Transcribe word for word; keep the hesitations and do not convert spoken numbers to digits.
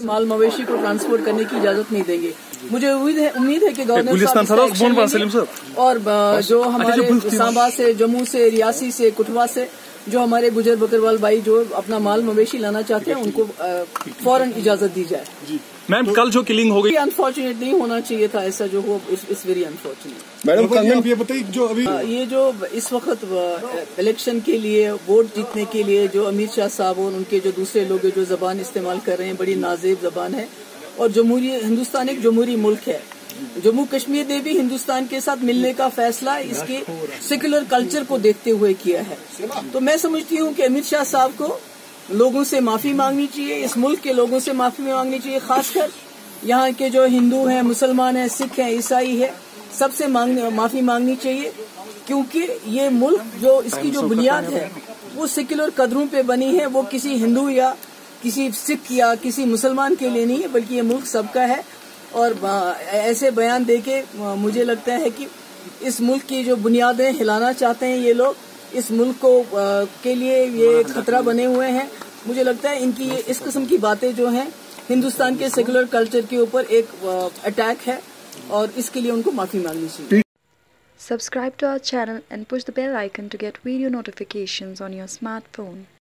माल मवेशी को ट्रांसपोर्ट करने की इजाजत नहीं देंगे। मुझे उम्मीद है उम्मीद है कि गवर्नर साहब और जो हमारे सांबा से, जम्मू से, रियासी से, कुटवा से जो हमारे गुजर बकरवाल भाई जो अपना माल मवेशी लाना चाहते हैं उनको फौरन इजाजत दी जाए। मैम कल जो किलिंग हो गई अनफॉर्चुनेट नहीं होना चाहिए था, ऐसा जो हो इस वेरी अनफॉर्चुनेट। मैडम ये बताइए जो अभी ये जो इस वक्त इलेक्शन के लिए वोट जीतने के लिए जो अमीर शाह साहब और उनके जो दूसरे लोग जो जबान इस्तेमाल कर रहे हैं बड़ी नाजेब जबान है और जमहूरी हिंदुस्तान एक जमहूरी मुल्क है। जम्मू कश्मीर ने भी हिंदुस्तान के साथ मिलने का फैसला इसके सेकुलर कल्चर को देखते हुए किया है। तो मैं समझती हूँ कि अमित शाह साहब को लोगों से माफी मांगनी चाहिए, इस मुल्क के लोगों से माफी मांगनी चाहिए, खासकर यहाँ के जो हिंदू हैं, मुसलमान हैं, सिख हैं, ईसाई है, सबसे मांगने माफी मांगनी चाहिए क्योंकि ये मुल्क जो इसकी जो बुनियाद है वो सेकुलर कदरों पे बनी है, वो किसी हिंदू या किसी सिख या किसी मुसलमान के लिए नहीं है बल्कि ये मुल्क सबका है। और ऐसे बयान देके मुझे लगता है कि इस मुल्क की जो बुनियादें हिलाना चाहते हैं ये लोग, इस मुल्क को के लिए ये खतरा बने हुए हैं। मुझे लगता है इनकी ये इस किस्म की बातें जो हैं हिंदुस्तान के सेकुलर कल्चर के ऊपर एक अटैक है और इसके लिए उनको माफी मांगनी चाहिए। Subscribe to our channel and push the bell icon to get video notifications on your smartphone.